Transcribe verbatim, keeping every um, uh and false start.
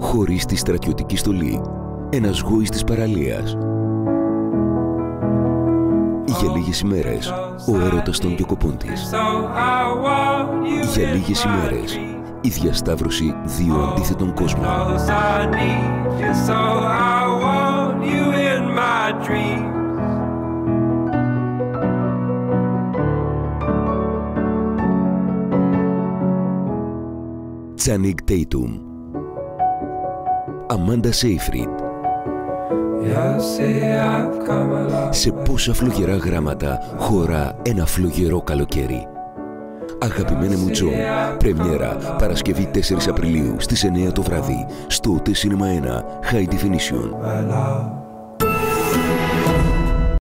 χωρίς τη στρατιωτική στολή, ένας γόης της παραλίας. Για λίγες ημέρες, ο έρωτας των Γιακοπόντης. Για λίγες ημέρες, η διασταύρωση δύο αντίθετων κόσμων. Τσάνινγκ Τέιτουμ, Αμάντα Σέιφριντ. Σε πόσα φλογερά γράμματα χωρά ένα φλογερό καλοκαίρι. Αγαπημένε μου Τζον, πρεμιέρα Παρασκευή τέσσερις Απριλίου στις εννιά το βράδυ στο Cinema ένα High Definition.